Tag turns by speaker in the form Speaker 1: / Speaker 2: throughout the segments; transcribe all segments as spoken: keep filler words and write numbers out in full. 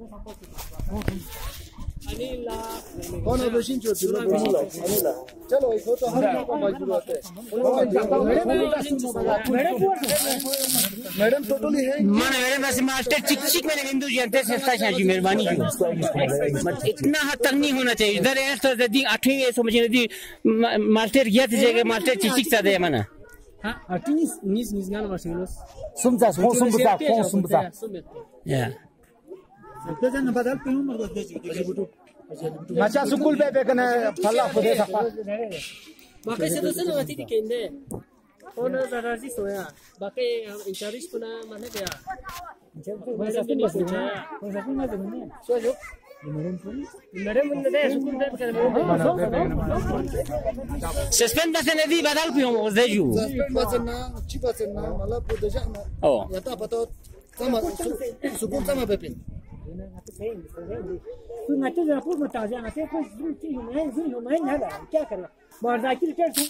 Speaker 1: कौन ऑपरेशन जो चलो चलो इसको तो हर को मजबूर होते हैं मैडम टोटली है
Speaker 2: माने मेरे पास मास्टर चिक चिक मैंने हिंदू जनता से सस्ता जी मेहरबानी की इतना हद तक नहीं होना चाहिए इधर है तो दी आठवीं समझ दी मास्टर गया थे जगह मास्टर चिक चिक सादे माना
Speaker 3: हां आठवीं नीस नीस गाना मास्टर
Speaker 2: सुमजा सुमजा सुमजा या
Speaker 1: तो जन बदल पे मर दे जी
Speaker 2: अच्छा स्कूल पे बेकने फल्ला खुदे सफा
Speaker 3: बाकी से तो से नगती थी केंदे कौन दादाजी सोया बाकी इंचार्ज पुना माने क्या जब तो वैसा तो नहीं सोचा वैसा तो ना देने सो जो मैडम ने स्कूल पे कर
Speaker 2: सस्पेंड बस ने दी बदल पे हो दे जो
Speaker 1: सस्पेंड बस ना अच्छी बात है ना मतलब बुद्ध जाना
Speaker 2: ओ
Speaker 1: या तो पता sama सुकून sama पेपिन
Speaker 3: तू नाचे जरा पूछ मत आ जा नाचे कोई जुल की नहीं जुल नहीं ना क्या करेगा बाहर जाके कर तू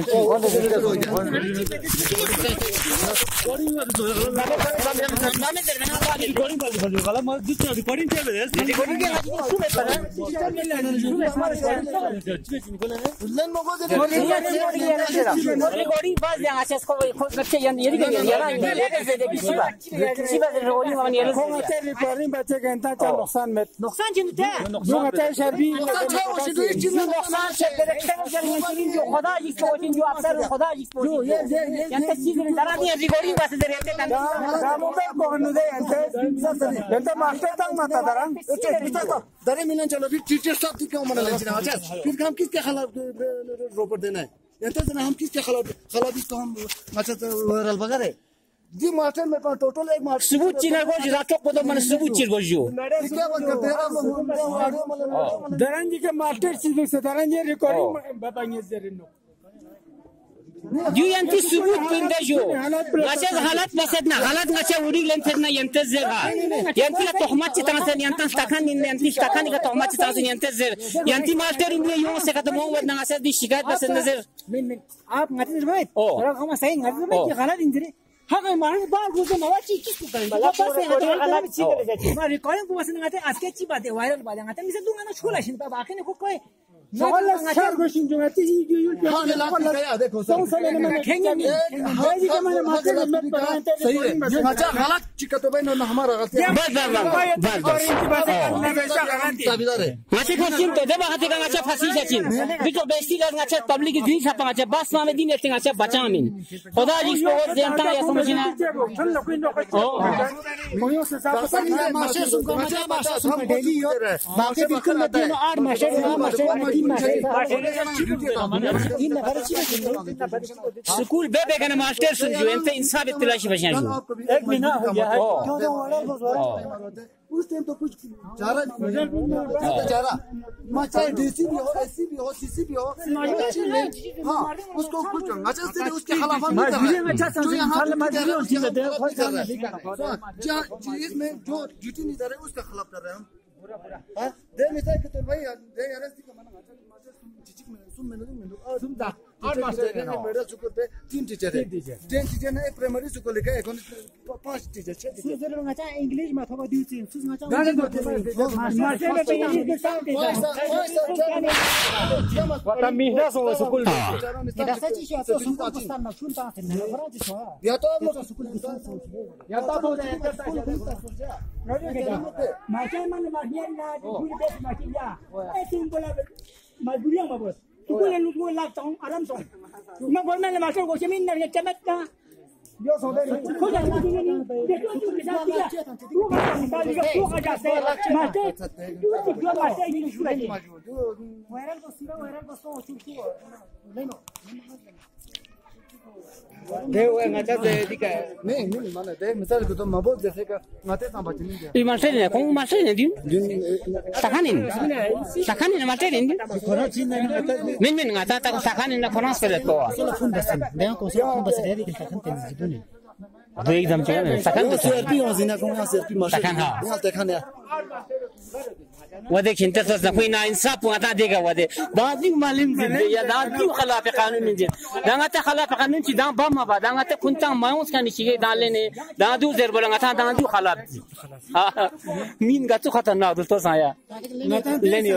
Speaker 3: रिकॉर्डिंग मत दो मामे तेरे ना बात रिकॉर्डिंग कर दो गला मत दूसरा रिकॉर्डिंग क्या है रिकॉर्डिंग क्या है सुन पर सिस्टम में लेना सुन हमारे उल्लन मगो दे रिकॉर्डिंग बस यहाँ से इसको खुद रखे यानी ये नहीं यार ये से देखिए शिवा शिवा रिकॉर्डिंग वाली ये लोग
Speaker 1: रिकॉर्डिंग बच्चे घंटा का नुकसान में
Speaker 3: नुकसान जिनते
Speaker 1: नुकसान शर्बी
Speaker 3: नुकसान से डायरेक्टर जो खुदा जिसको जो अफसर खुदा जिसको यांते चीज जरा नहीं रिकॉर्डिंग बस दे रहते हैं
Speaker 1: दामो पे कोन दे यांते यांते मास्टर तक मत दरा तो दरे मिलन चलो फिर टीचर साहब की क्यों मना लेना अच्छा फिर हम किसके खिलाफ रोपर देना है यांते जना हम किसके खिलाफ खिलाफ इसको हम अच्छा रल बगैर जी मास्टर में पर टोटल एक मास्टर
Speaker 2: सबूत चिना को जातो को तो मन सबूत चिर गोजो
Speaker 1: क्या बात करते हैं आप दरंजी के मास्टर चीज से दरंजी रिकॉर्डिंग बताइए जरा नो
Speaker 2: जो यांती सबूत पिंदा जो ngacha halat basadna halat ngacha uri lentna yanta zera yanti la tohmat tansan yanta stakan in yanti stakan ka tohmat tansan yanta zer yanti master in yo se ka mo wadna ngacha di shikayat basan nazar
Speaker 3: min min आप ngati right और हम सही ngati right ये गलत injury हाँ मैं मारे बाल गुस्से में वाची किसको करें मतलब बस ये गलत चीज कर देते हैं मैं रिकॉर्डिंग को बस ngati आज के अच्छी बात है वायरल बात है ngati मिसे दूंगा ना छोला शिन बाबा आके ने को कोई
Speaker 1: वाला चार क्वेश्चन जो ngati ये ये हां लगा देखो सो समय में खेंगे नहीं हां जी के मैंने मार्केट में पढ़ाते सही है अच्छा गलत चिका तो भाई ना हमारा गलती
Speaker 2: बस बस बस बस
Speaker 1: ताबीदार है
Speaker 2: ngacha khasin to deba hati ka ngacha phasi sachin bito besti la ngacha public din sapa ngacha bas mame din ete ngacha bachamin khoda ji ko jenta ya समझना ओ
Speaker 1: मोयो से साफ मास्टर सुनको मास्टर मास्टर हम daily हो बाकी बिल्कुल मत देना आठ मास्टर मास्टर तीन मास्टर तीन नफर
Speaker 2: स्कूल बेबे का मास्टर सुन जो एंते इंसाफ इतलाशी बचान जो
Speaker 1: एक महीना हो गया है उस टाइम तो कुछ चारा चारा मैं चाहे डीसी भी हो एससी भी हो सीसी भी हो हाँ उसको कुछ अच्छा से उसके खिलाफ हम जो यहाँ इसमें जो ड्यूटी नहीं कर रहे उसका खिलाफ कर रहे हैं हम दे मिसाल के तो भाई दे अरेस्ट का मना चिचिक में सुन मैंने मैंने सुन दा आठ मास्टर है मेरे स्कूल पे तीन टीचर है तीन टीचर है प्राइमरी स्कूल के एक पांच टीचर छह टीचर सुन लोग अच्छा इंग्लिश में थोड़ा ड्यूटी सुन अच्छा मास्टर में इंग्लिश के साथ
Speaker 2: वाता मिहना सो school
Speaker 3: kita saja sih atau suku besar nak sunta sih, orang di sana.
Speaker 1: या तो
Speaker 3: suku besar sih.
Speaker 1: या तो हो जाए
Speaker 3: Macam mana macam na dulu bes macam ya. Eh tinggal Maduri yang bagus. Suku yang lu lah tong alam tong. Mak boleh mana masuk kau cemin nak cemet ka.
Speaker 1: yo sobe
Speaker 3: Kau jangan macam ni. Dia tu tu kita tiga. Tu macam tadi tu aja saya. Macam tu tu dia macam ini sudah ni. Viral ko sira viral ko so chuchu. Leno.
Speaker 1: दे वो ngacha दे दिका नहीं नहीं माने दे मिसाल को तो मबो जैसे का ngaते ता बचनी है
Speaker 2: ई मास्टर ने कौन मास्टर ने दिन sakanin sakanin मास्टर ने
Speaker 1: कोना चीज नहीं बता
Speaker 2: min min ngata ta sakanin na konas pe to
Speaker 3: Solo fun basan. Dia ko sila fun basan dia kita kan tenzi dulu.
Speaker 2: तो एकदम चाहिए ना सकान तो
Speaker 1: सीआरपी हो जिना को सीआरपी मास्टर
Speaker 2: सकान हाँ
Speaker 1: यहाँ देखा नहीं
Speaker 2: ودك انت تصنفين انصاف وانت ديك ودي دادي معلم دي يا دادي خلاف قانون دي دانغت خلاف قانون دي دان بام با دانغت كنت مايونس كان شيء دالني دادو زر بلغا تا دادو خلاف مين غتو خطرنا دو تو سايا لنيو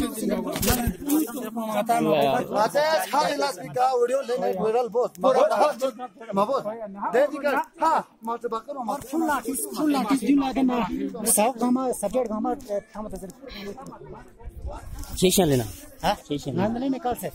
Speaker 1: ماته هاي لاس بيكا ويديو لني فيرال بوس ما بوس ده ديكا ها ما تبكرو ما فلا فلا دينا كما ساو كما سبجect كما كما تزر
Speaker 2: شيشان لنا
Speaker 1: ها
Speaker 2: شيشان
Speaker 1: انا لي نقال سه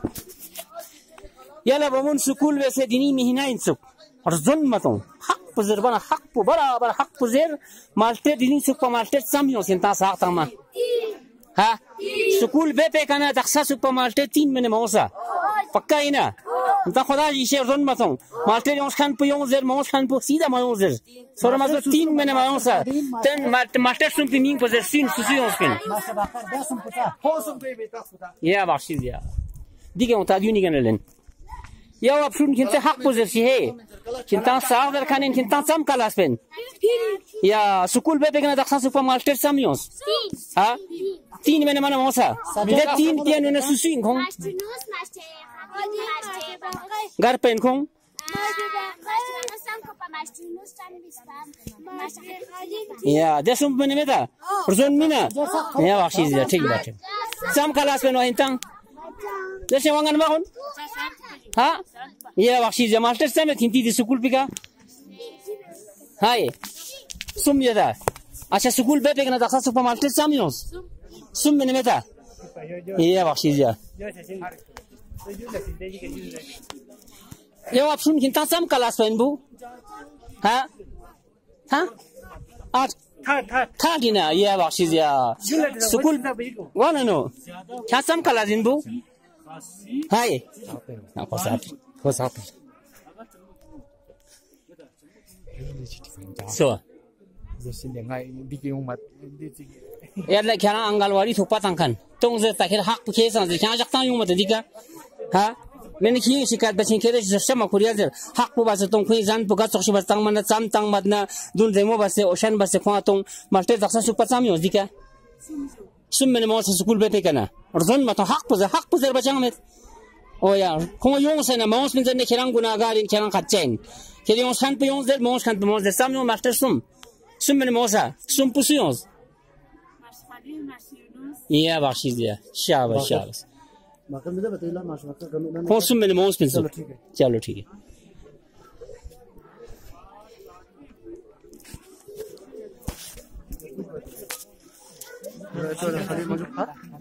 Speaker 2: يلا بمون سكول وسه ديني مهنا انسك ارزن متون حق بزربنا حق برابر حق بزر مالته ديني سك مالته ساميو سنتا ساعتما ها سكول بيبي كان تخصص سك مالته تين من موسى पक्का है ना तो खुदा इसे रन मतों माल्टे जोंस खान पे योंजर मोस खान पे सीधा मायोंजर सोरा मतलब तीन महीने मायोंसा तेन माल्टे सुन पे मीन पजर सीन सुसी योंसकिन या बाशिज या दिखे उता यूनी कनेलन या आप सुन किंते हक पजर सी है किंता सागर खाने किंता सम कलास पेन या स्कूल पे बेगना दक्षा सुपर माल्टे सामियोस हाँ तीन महीने माना मोसा ये तीन तीन उन्हें सुसी इंखों घर पे इनको या जैसे मैंने में था परसों में ना या वाशिज़ या ठीक बात है साम कलास में नौ इंतंग जैसे वांगन माहौल हाँ या वाशिज़ या मास्टर से में थिंती थी स्कूल पिका हाँ ये सुम ये था अच्छा स्कूल पे पेगना दक्षा सुपर मास्टर सामियोस सुम मैंने में था या वाशिज़ या Yo apsun kinta sam kalas pen bu, ha, ha, at
Speaker 3: था था
Speaker 2: था किना ये बाक्षिस या स्कूल वाला नो क्या sam kalas in bu, hai, ना कोसाप कोसाप, so, यार ले क्या ना अंगलवाड़ी थोपा तंगन, तोंग से ताकि हक पुकेस ना क्या जगता यूं मत दिखा, ha. मैंने किए शिकायत बच्चे के लिए जैसे मकुरिया जर हक को बात तुम कोई जान पुका चौकी बस तंग मना चाम तंग मदना दून रेमो बस ओशन बस खुआ तुम मल्टे दक्षा सुपर चाम यों दिखा सुन मैंने मौत स्कूल बैठे करना और जोन मत हक पुज़र हक पुज़र बचांग में ओ यार कौन यों से ना मौत में जरने खेलांग गुनागार इन खेलांग खच्चें खेले यों खान पे यों जर मौत खान पे मौत जर साम यों मास्टर सुम सुम मैंने मौसा सुम पुसियों ये बाक्षिस दिया शाबाश शाबाश
Speaker 1: माकर में तो बताइला मास्टर माकर कमी ना
Speaker 2: कौन सुन मैंने मौस पिन चलो ठीक है चलो ठीक है
Speaker 1: चलो खाली मौजूद था